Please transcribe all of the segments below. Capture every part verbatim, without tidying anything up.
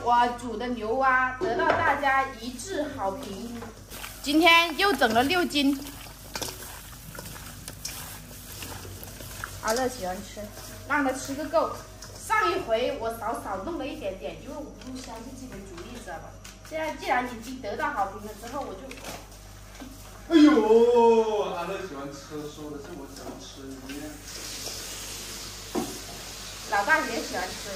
我煮的牛蛙得到大家一致好评。今天又整了六斤。阿乐喜欢吃，让他吃个够。上一回我少少弄了一点点，因为我不相信自己的主意，知道吧？现在既然已经得到好评了之后，我就。 哎呦，阿乐喜欢吃，说的是我喜欢吃一样。 老大也喜欢吃。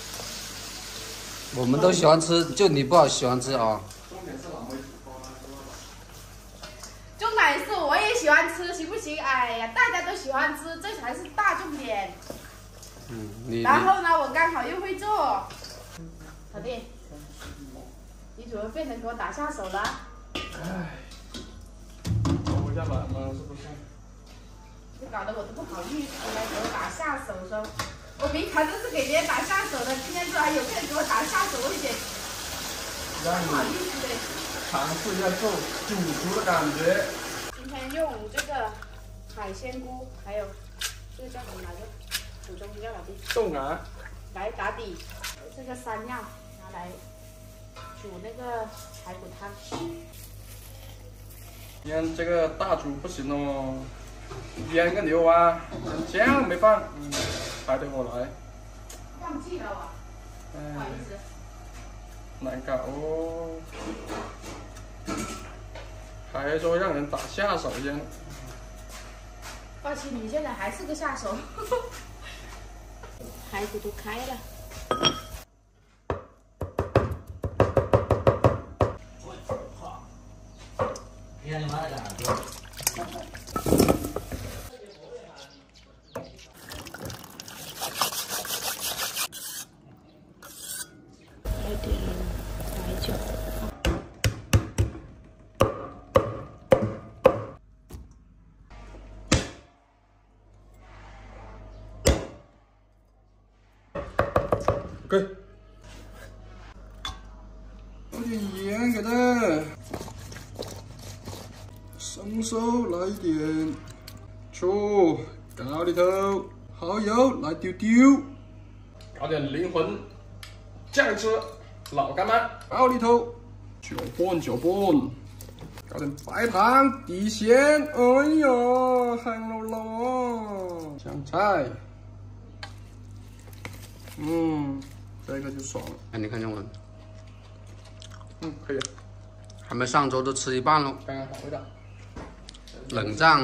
我们都喜欢吃，就你不好喜欢吃啊。 重点是老妹煮包了，知道吧？ 重点是我也喜欢吃，行不行？哎呀，大家都喜欢吃，这才是大重点。 嗯，你。 然后呢，我刚好又会做。老弟，你怎么变成给我打下手了？ 唉。我家懒吗？是不是？ 这搞得我都不好意思来给我打下手说，我平常都是给别人打下手的，今天突然有个人给我打下手，我有点不好意思的。 尝试一下做主厨的感觉。 今天用这个海鲜菇，还有这个叫什么来着？煮东西叫啥地？ 豆芽来打底，这个山药拿来煮那个排骨汤。 今天这个大煮不行哦，腌个牛蛙，酱没放，嗯，还得我来。 忘记了我，不好意思。 难搞哦，还说让人打下手一样。 放心，你现在还是个下手。排骨都开了。 你妈的个！ 来点白酒。 OK。放点盐给它。生抽来一点，醋，搞里头，蚝油来丢丢，搞点灵魂酱汁，老干妈，搞里头，搅拌搅拌，搞点白糖底咸，哎呀，香辣辣，香菜，嗯，这个就爽了。 哎，你看见我？ 嗯，可以。 还没上桌都吃一半了， 刚刚好味道。 冷酱，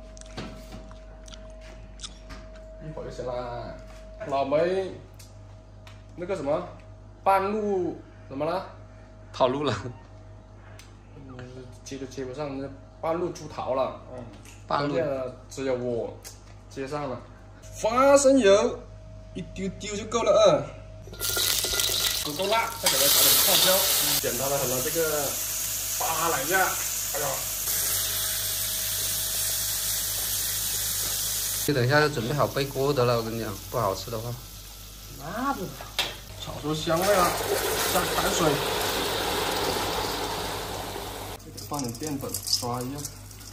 一会儿就行啦。老梅，那个什么，半路怎么了？ 套路了。 嗯，接都接不上，那半路出逃了。嗯， 半路只有我接上了。花生油一丢丢就够了啊。足够辣，再给它搞点泡椒。嗯，简单了很了，这个扒两下，哎呀。 你等一下就准备好背锅得了，我跟你讲，不好吃的话。 那不炒出香味了，下开水，放点淀粉刷一下。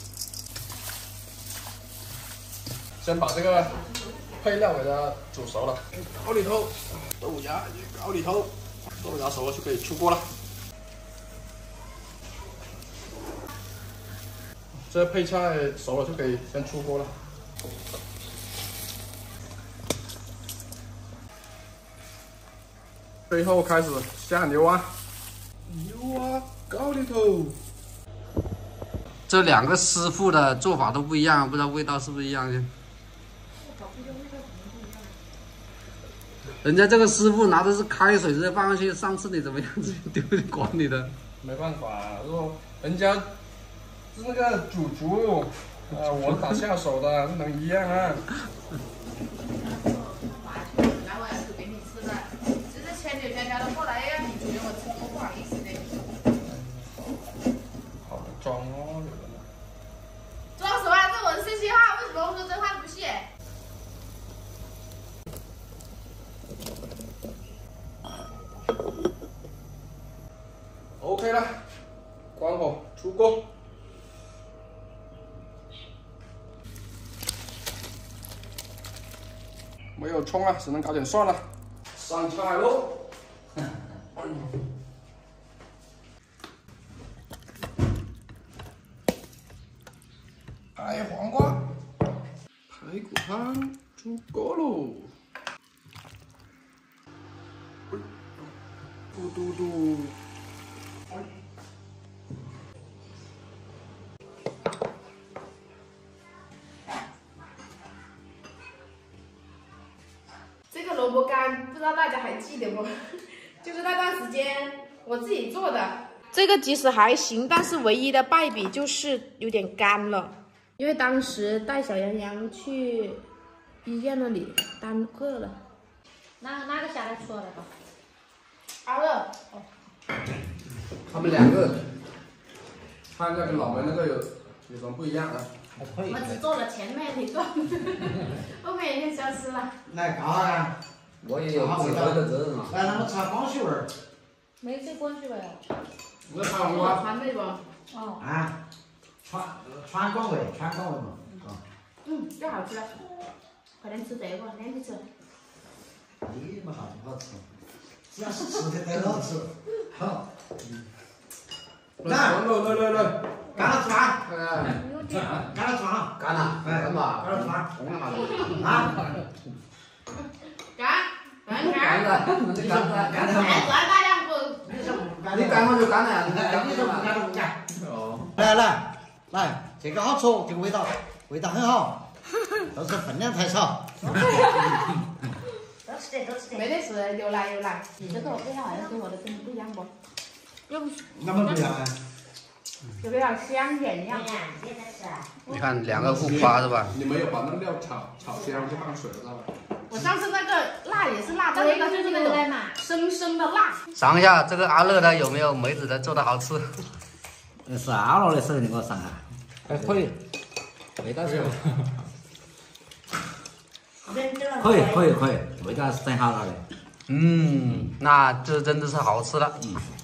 先把这个配料给它煮熟了，搞里头，豆芽也搞里头，豆芽熟了就可以出锅了。这配菜熟了就可以先出锅了。最后开始下牛蛙，牛蛙搞里头。 这两个师傅的做法都不一样，不知道味道是不是一样的。人家这个师傅拿的是开水直接放上去，上次你怎么样子丢进锅里的？ 没办法，如果人家是那个主厨，啊，我打下手的，能一样啊？好装哦，有的呢。 装什么？这我是真心话，为什么我说真话不信 ？OK 了，关火出锅。没有葱了，只能搞点蒜了。上菜喽！ 拍黄瓜，排骨汤出锅喽！嘟嘟嘟。 这个萝卜干不知道大家还记得不？就是那段时间我自己做的。这个其实还行，但是唯一的败笔就是有点干了，因为当时带小羊羊去医院那里耽搁了。 哪哪个下来出来吧？ 阿乐，哦， 他们两个，看那个老门那个有有什么不一样啊？ 我只做了前面一个，后面已经消失了。 来搞啊！ 我也有指挥的责任啊。 来，那个炒光水味儿。 没这关系吧？ 我在拍黄瓜。 传对不？ 哦。 啊，川川光味，川光味嘛。啊。 嗯，这好吃了。快点吃这个，两起吃。 你没啥子不好吃，只要是吃的都好吃。好。 来，来来来来， 干了川， 哎， 干了川， 干了， 哎， 干吧， 干了川， 红了嘛啊， 干，干干干。 了，你干了， 干了再嘛。 转大两步。 你干我就干了，你干你说不干就不干。 哦。 来来来，这个好吃，这个味道味道很好，都是分量太少。 多吃点，多吃点。 没得事，又来又来。你这个味道好像跟我的真的不一样不？又那么不一样啊？ 有点香甜一样。 别再吃啊！ 你看两个互夸是吧？ 你没有把那个料炒炒香就放水了，知道吧？ 我上次那个辣也是辣，这个就是那种生生的辣。 尝一下这个阿乐的有没有梅子的做的好吃？ 是阿乐的手艺，我尝下。 还可以，味道是。 可以可以可以，味道是真好了的。 嗯，那这真的是好吃了。 嗯。